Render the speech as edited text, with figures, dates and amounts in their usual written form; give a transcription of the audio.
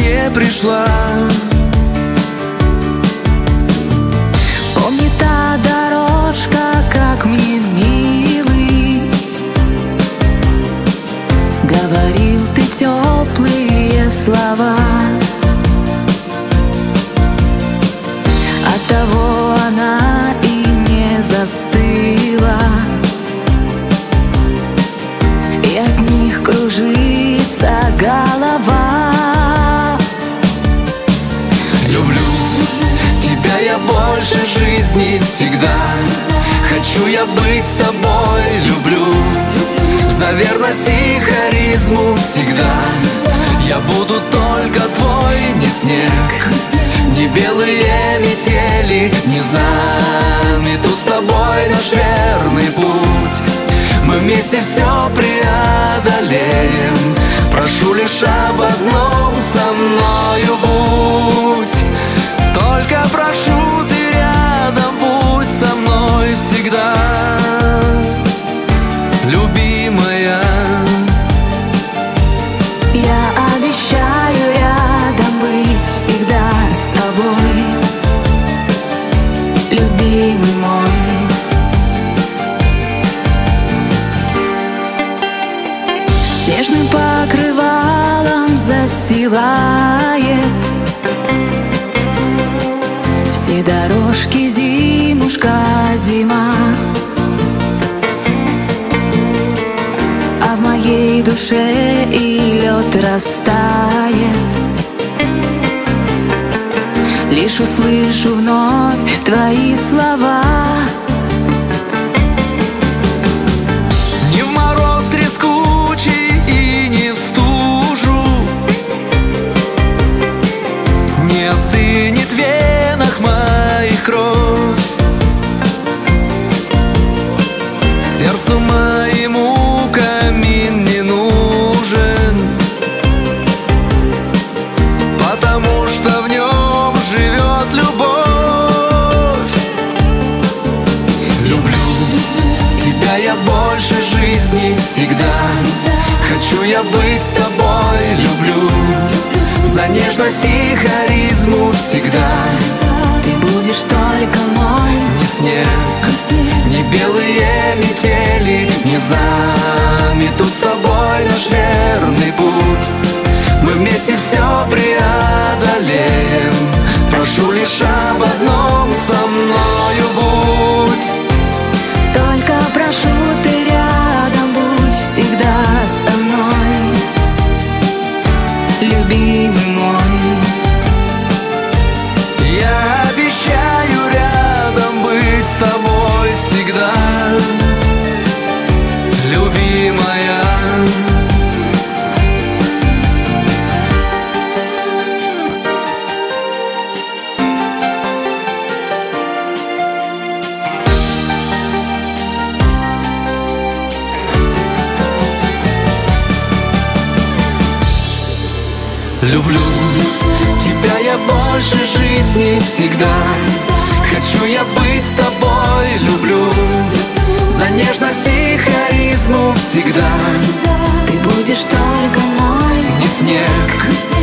не пришла. Помни та дорожка, как мне милый, говорил ты теплые слова. Оттого она и не застыла, и от них кружится голова. Люблю тебя я больше жизни всегда. Хочу я быть с тобой, люблю за верность и харизму всегда. Я буду только твой, не снег, не белые метели, не заметут с тобой наш верный путь. Мы вместе все преодолеем. Прошу лишь об одном, со мною будь. Только прошу, ты рядом будь со мной всегда, любимая. Я обещаю рядом быть всегда с тобой, любимый мой. Снежным покрывалом застилает все дорожки зимушка, зима. А в моей душе и лед растает. Лишь услышу вновь твои слова. Не в мороз трескучий и не в стужу, не остынет в венах моих кровь. Сердцу моему камин не нужен, потому что в нем живет любовь. Люблю тебя я больше жизни всегда. Хочу я быть с тобой, люблю за нежность и харизму всегда. Ты будешь только мой, Не снег, не белые метели, не заметут с тобой наш верный путь. Мы вместе все преодолеем. Прошу лишь об одном, со мною будь. только прошу, ты рядом будь всегда со мной, любимый мой. Я обещаю рядом быть с тобой всегда, любимая. Люблю тебя я больше жизни всегда. Хочу я быть с тобой, люблю за нежность и харизму всегда. Ты будешь только мой, Не снег,